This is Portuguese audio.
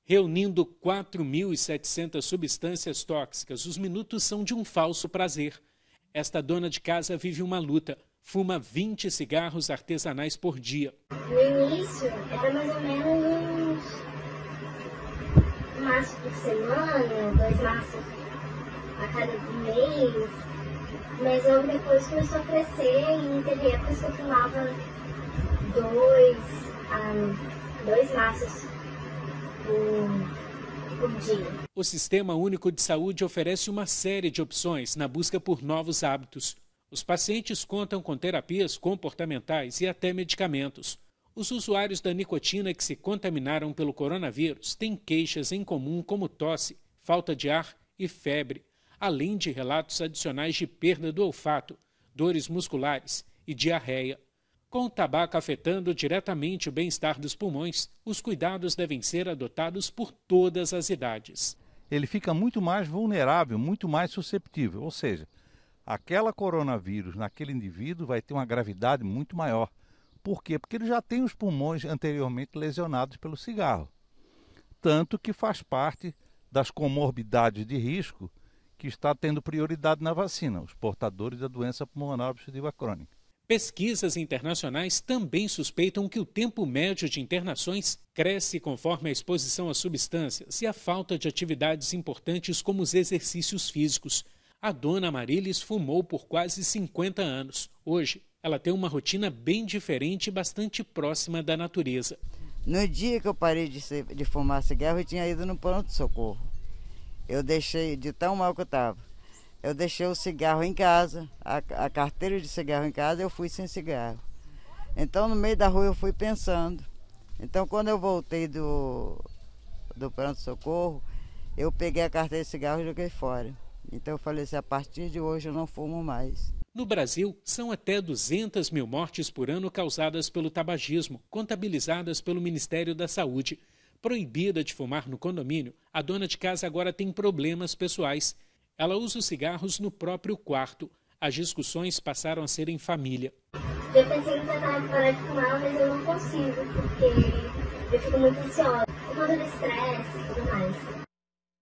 Reunindo 4.700 substâncias tóxicas, os minutos são de um falso prazer. Esta dona de casa vive uma luta. Fuma 20 cigarros artesanais por dia. No início, era mais ou menos um maço por semana, 2 maços a cada mês. Mas logo depois começou a crescer e teve épocas que eu fumava 2 maços por dia. O Sistema Único de Saúde oferece uma série de opções na busca por novos hábitos. Os pacientes contam com terapias comportamentais e até medicamentos. Os usuários da nicotina que se contaminaram pelo coronavírus têm queixas em comum como tosse, falta de ar e febre, além de relatos adicionais de perda do olfato, dores musculares e diarreia. Com o tabaco afetando diretamente o bem-estar dos pulmões, os cuidados devem ser adotados por todas as idades. Ele fica muito mais vulnerável, muito mais susceptível, ou seja, aquela coronavírus naquele indivíduo vai ter uma gravidade muito maior. Por quê? Porque ele já tem os pulmões anteriormente lesionados pelo cigarro. Tanto que faz parte das comorbidades de risco que está tendo prioridade na vacina, os portadores da doença pulmonar obstrutiva crônica. Pesquisas internacionais também suspeitam que o tempo médio de internações cresce conforme a exposição a substâncias e a falta de atividades importantes como os exercícios físicos. A dona Marilis fumou por quase 50 anos. Hoje, ela tem uma rotina bem diferente e bastante próxima da natureza. No dia que eu parei de fumar cigarro, eu tinha ido no pronto-socorro. Eu deixei, de tão mal que eu estava, eu deixei o cigarro em casa, a carteira de cigarro em casa, eu fui sem cigarro. Então, no meio da rua, eu fui pensando. Então, quando eu voltei do pronto-socorro, eu peguei a carteira de cigarro e joguei fora. Então eu falei assim, a partir de hoje eu não fumo mais. No Brasil, são até 200 mil mortes por ano causadas pelo tabagismo, contabilizadas pelo Ministério da Saúde. Proibida de fumar no condomínio, a dona de casa agora tem problemas pessoais. Ela usa os cigarros no próprio quarto. As discussões passaram a ser em família. Eu pensei em tentar parar de fumar, mas eu não consigo, porque eu fico muito ansiosa. Por conta do estresse e tudo mais.